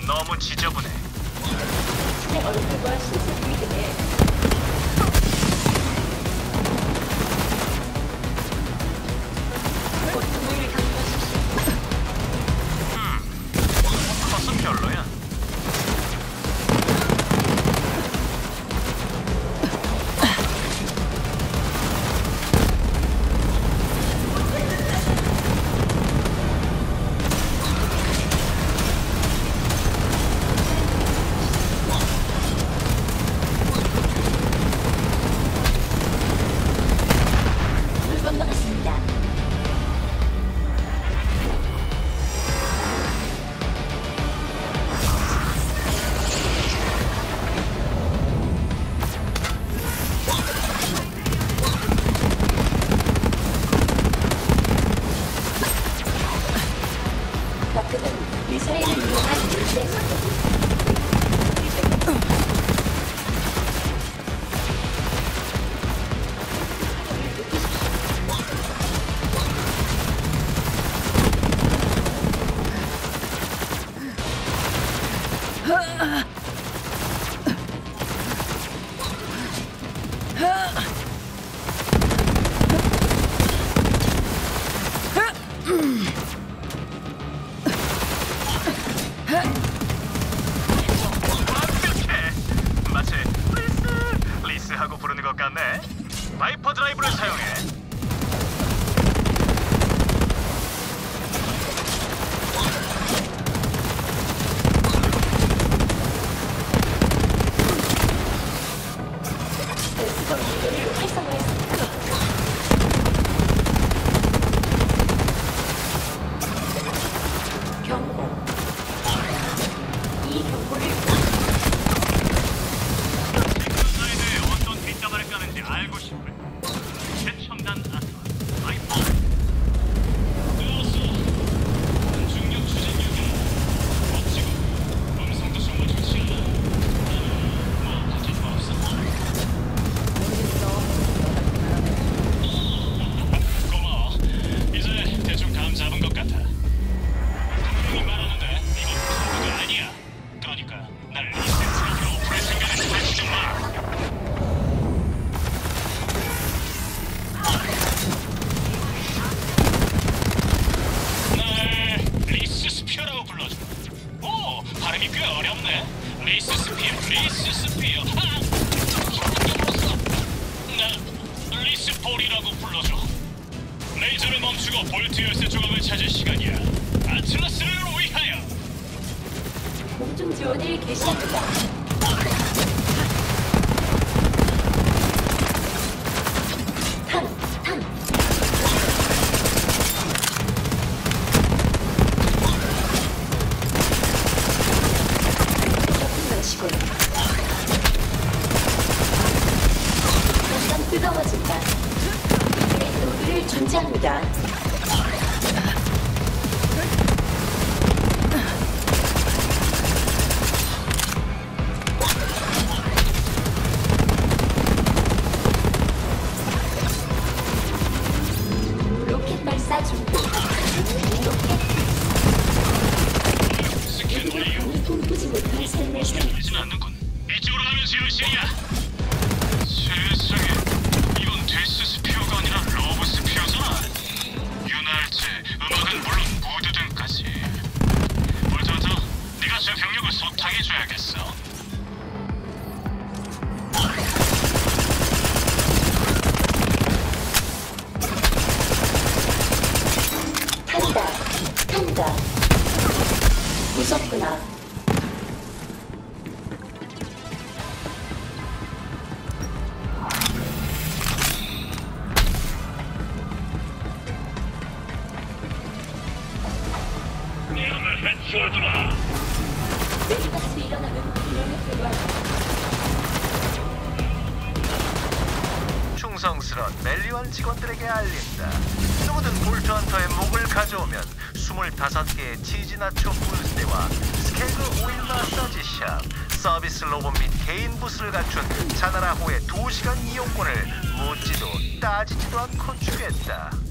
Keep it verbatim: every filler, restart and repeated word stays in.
너무 지저분해. 내 얼굴과 신체 등에 고통을 감수하십시오. 음, 커서 별로야. 미사일을 이용한 일대 마치 리스, 리스 하고 부르는 것 같네. 바이퍼 드라이브를 사용해. 에스더를 활성화했습니다. 경고. 이 경고를 사이드에 어떤 뒷담화를 까는지 알고 싶을. 최첨단 아트 바이퍼. 뜨거웠어. 중력 추진력이 멋지고 음성도 정말 좋지 않아. 뭐 바뀔 거 없어. 고마워. 이제 대충 감 잡은 것 같아. 분명히 말하는데 이건 전부가 아니야. 그러니까 날 리셋으로 오픈할 생각을 하지 좀 마. 날 리스 스피어라고 불러줘. 오, 발음이 꽤 어렵네. 리스 스피어, 리스 스피어. 아, 저렇게 나 리스 볼이라고 불러줘. 레이저를 멈추고 볼트 열쇠 조각을 찾을 시간이야. 아틀라스를 위하여. 공중 지원을 개시합니다. 탄, 탄. 같은 시군. 점점 뜨거워진다. 노드를 존재합니다. 로켓 발사 준비. 로켓 스캔 완료. 꿈꾸지 못할 삶의 상. 들리진 않는군. 이쪽으로 가면 지열실이야. 세상에, 이건 데스 스피어가 아니라 러브 스피어잖아. 윤활체, 음악은 물론 무드 등까지. 볼트헌터, 네가 저 병력을 소탕해줘야겠어. 탄다, 탄다. 무섭구나. 놈을 해치워주마. 메리가스 일어나면 비행에 들어간다. 충성스러운 멜리온 직원들에게 알린다. 누구든 볼트헌터의 목을 가져오면 스물다섯 개의 치즈나초 풀스테와 스케그 오일 마사지샵, 서비스 로봇 및 개인 부스를 갖춘 자나라호의 두 시간 이용권을 묻지도 따지지도 않고 주겠다.